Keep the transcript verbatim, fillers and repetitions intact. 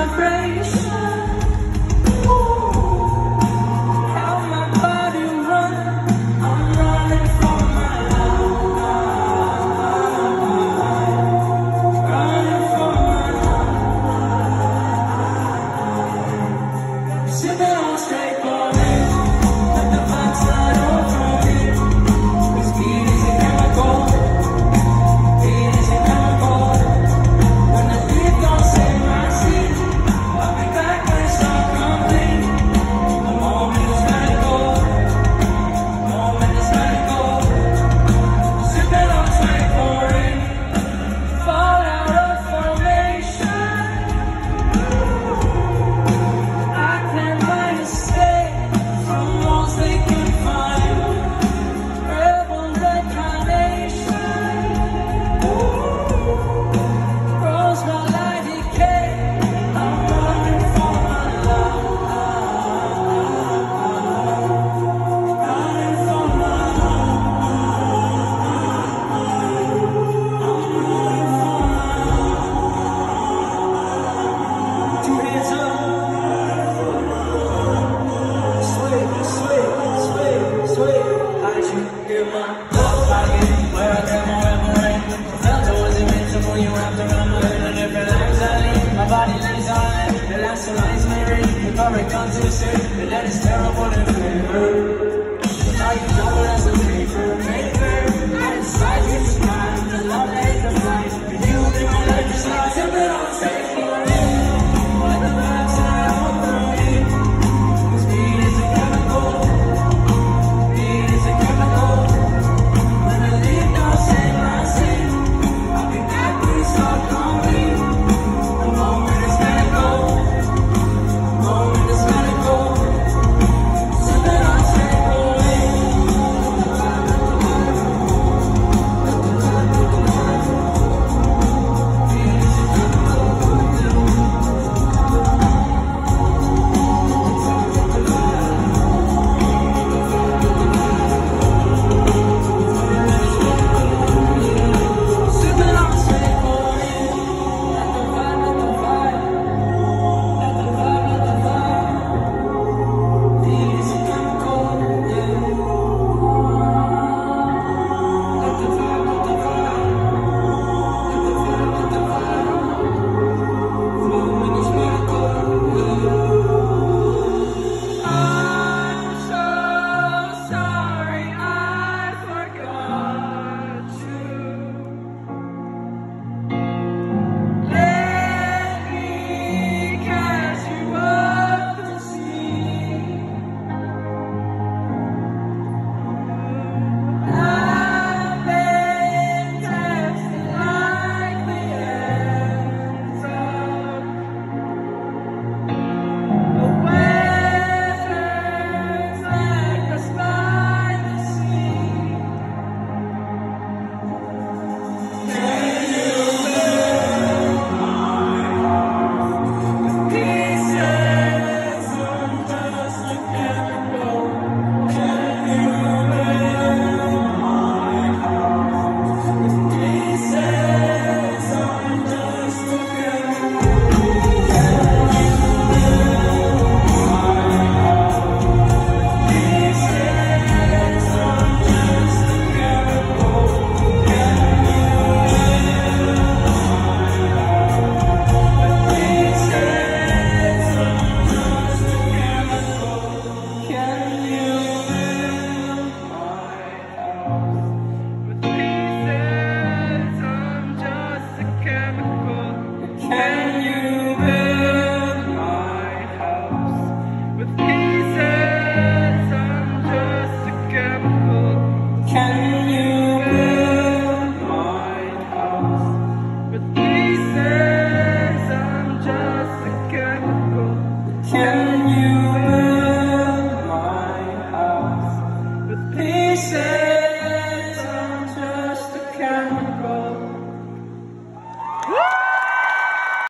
vibration. How my body run, I'm running from my life, running from my life. Sipping on straight ballin', let the vibe slide over me. This beat is a chemical, beat is a chemical. When the beat don't say my seat, I'll be back when it's all complete. The moment is magical, the moment is magical. Sipping on straight ballin', fall out of formation. I can't find a escape from walls they can find. Rebel red carnation, rose while I decay. I'm running for my life, running for my life. Two hands up. Sway, sway, sway, sway. How'd you hear my love pocket? Where I got my memory. Felt it was invincible. You wrapped around my head in different anxiety. My body lays on it. It lasts so nice, Mary. If I recomes to the city, that is terrible to flavor. Now you know that's a paper maker. I decide you to mine. The love ain't the fight. But you in my life is like something on safe for me. Let the vibes slide over me. This beat is a chemical, beat is a chemical. When the leaf don't say my seat, I'll be back when it's all complete. The moment is magical, the moment is magical. Sipping on straight ballin', beat is a chemical. Sipping on straight ballin', let the vibe, let the vibe, let the vibe, let the vibe. Beat is a chemical, yeah. Let the vibe, let the vibe, let the vibe, let the vibe. Moment is magical, yeah. I'm so sorry I forgot you. Let me catch you up to sea. I've been tested like the ends of the weapons like us by the sea. Pieces of just a chemical. Can you build my house with pieces of just a chemical? Can you build my house? Pieces of just a chemical. Can you build my house? Pieces of just a chemical. Can you build my house with pieces of just a chemical? Can you build my house with pieces of just a chemical? Can you build my house with pieces of just a chemical? Can you